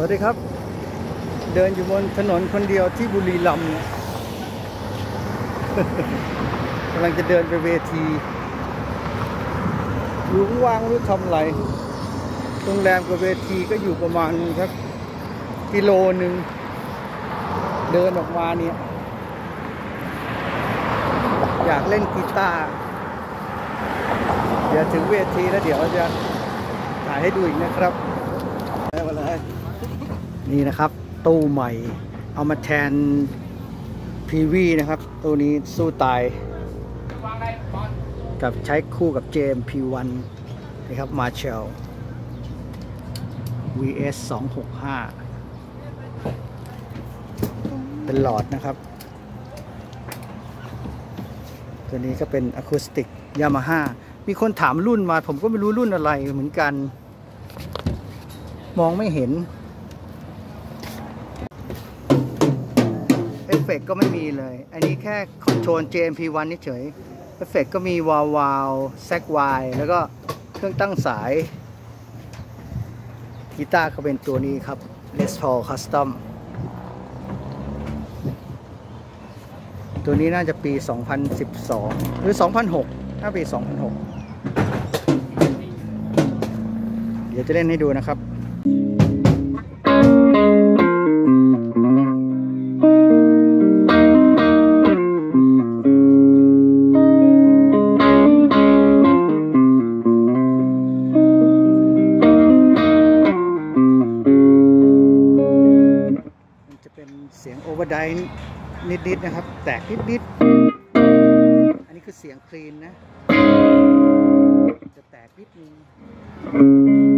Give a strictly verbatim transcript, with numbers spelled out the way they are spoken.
วัสดีครับเดินอยู่บนถนนคนเดียวที่บุรีรัมย์เนี่ย กำลังจะเดินไปเวทีอยู่ว่างๆไม่รู้ทำอะไรโรงแรมกับเวทีก็อยู่ประมาณครับกิโลหนึ่งเดินออกมาเนี่ยอยากเล่นกีตาร์เดี๋ยวถึงเวทีแล้วเดี๋ยวจะถ่ายให้ดูอีกนะครับนี่นะครับตู้ใหม่เอามาแทน พี วี นะครับตัวนี้สู้ตายกับใช้คู่กับ เจ เอ็ม พี วัน นะครับ Marshall วี เอส สองหกห้า เป็นหลอดนะครับตัวนี้ก็เป็นอะคูสติก Yamaha มีคนถามรุ่นมาผมก็ไม่รู้รุ่นอะไรเหมือนกันมองไม่เห็นเอฟเฟกต์ก็ไม่มีเลยอันนี้แค่คอนโทรล เจ เอ็ม พี วัน นี่เฉยเอฟเฟกต์ก็มีวาล์ววาล์วแซกไวแล้วก็เครื่องตั้งสายกีตาร์ก็เป็นตัวนี้ครับ Les Paul Custom ตัวนี้น่าจะปี สองพันสิบสอง หรือ สองพันหก น่าปี สองพันหก เดี๋ยวจะเล่นให้ดูนะครับเสียงโอเวอร์ไดร์นิดๆนะครับแตกนิดๆอันนี้คือเสียงคลีนนะจะแตกนิดนึง